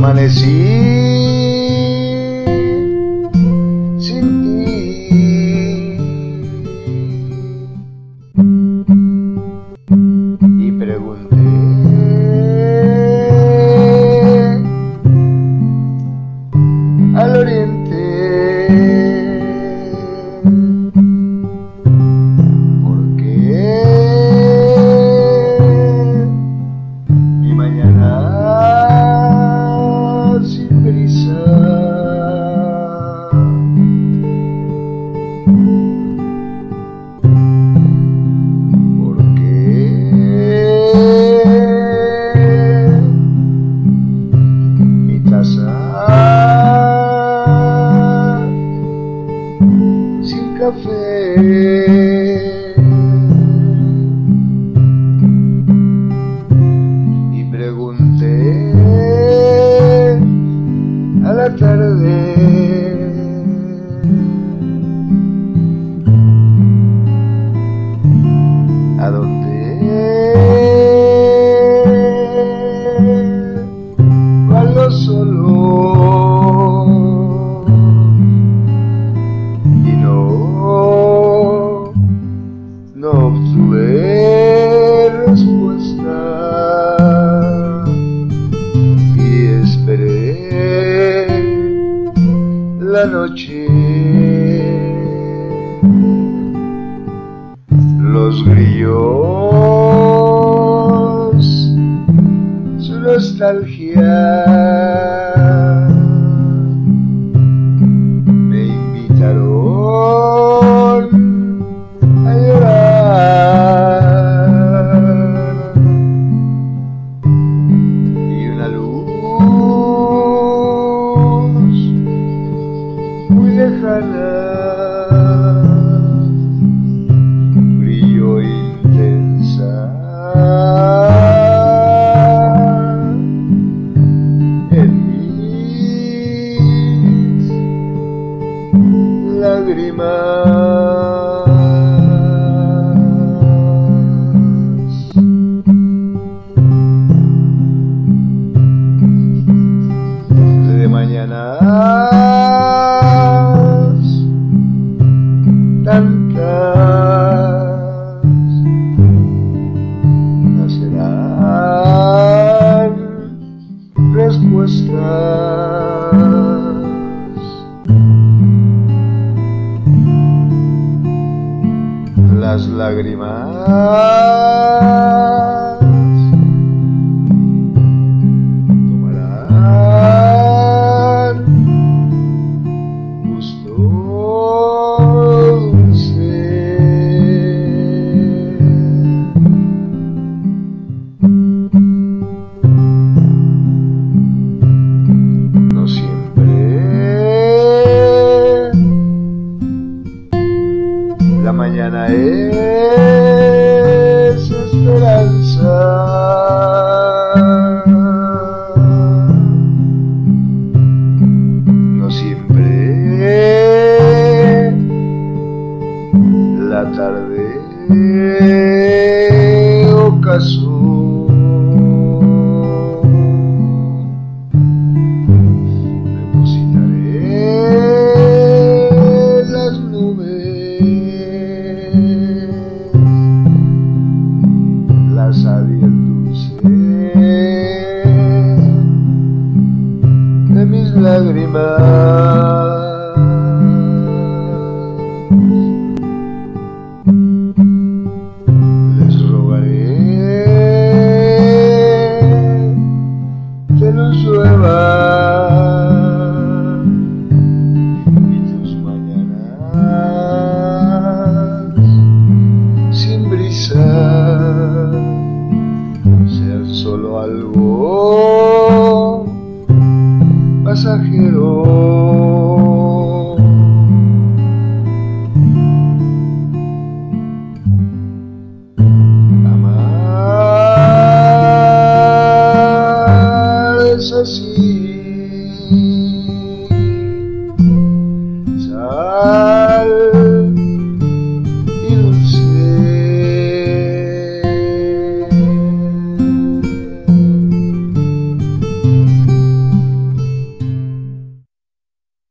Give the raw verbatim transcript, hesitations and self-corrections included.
amanecí sin ti y pregunté al oriente por qué mi mañana sin prisa, por qué mi taza sin café, y pregunté a la tarde a dónde van los solos, y no, no obtuve respuesta, y esperé la noche, los grillos, su nostalgia me invitaron a llorar, y una luz muy lejana brilló intensa en mis lágrimas. De mañanas tantas nacerán respuestas, las lágrimas tomarán gusto dulce, no siempre la mañana es esperanza, no siempre la tarde ocaso. Depositaré las nubes, la sal y el dulce de mis lágrimas. Les rogaré que nos lluevan y tus mañanas sin brisa sean solo algo pasajero. Amar es así.